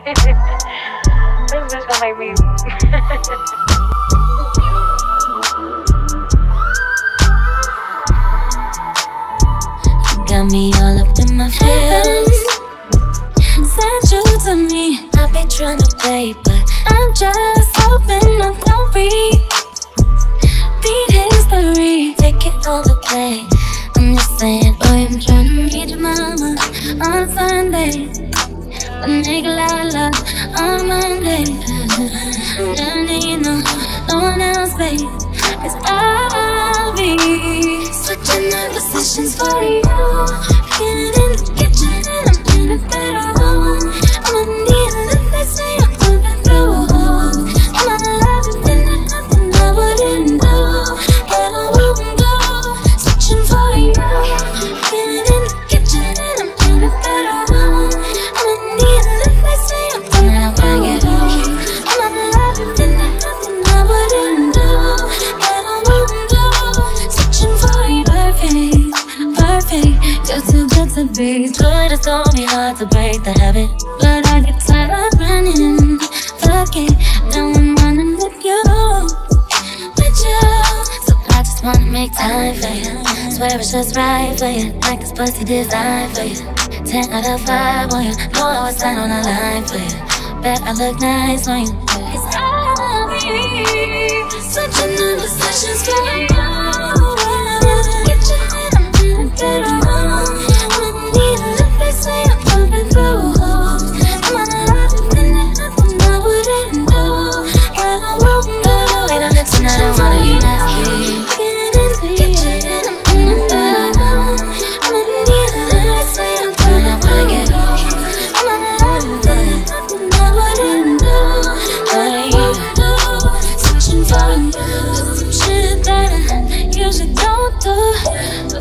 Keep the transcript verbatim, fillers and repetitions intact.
This bitch gonna make me. Got me all up in my feelings. Said you to me, I be tryna play, but I'm just hoping I don't read. Beat history, take it all the way. I'm just saying, boy, I'm tryna meet your mama on Sunday, but nigga la la on Monday. Don't need no, no one else, babe, 'cause I'll be switching up positions for you. Get in the kitchen and I'm in the bedroom. I'ma need a little bit, say I'm coming through. I'ma love you, then there's nothing I wouldn't do. Get a window, switching for you. Get in the kitchen and I'm in the bedroom. I'ma need a little bit, say I'm coming through. I'ma love you, then there's nothing I wouldn't do. Get a window, switching for you. Perfect, perfect, you're too good to be true. It's gonna be hard to break the habit, but I get tired of running. Fuck it, now I'm running with you, with you. So I just wanna make time for you. Swear it's just right for you, like this pussy designed for you. Ten out of five on you, know I was down on the line for you. Bet I look nice on you, 'cause I'll be switching the positions for you. Get your head up in the bedroom. I'ma need a little bit, say I'm coming through. I'ma love you, then there's nothing I wouldn't do. But I won't do it on the tonight, I wanna be nasty. Get in the kitchen and I'm in the bedroom. I'ma need a little bit, say I'm coming through. I'ma love you, then there's nothing I wouldn't do. But I won't do, switching for you. Just some shit that I usually don't do.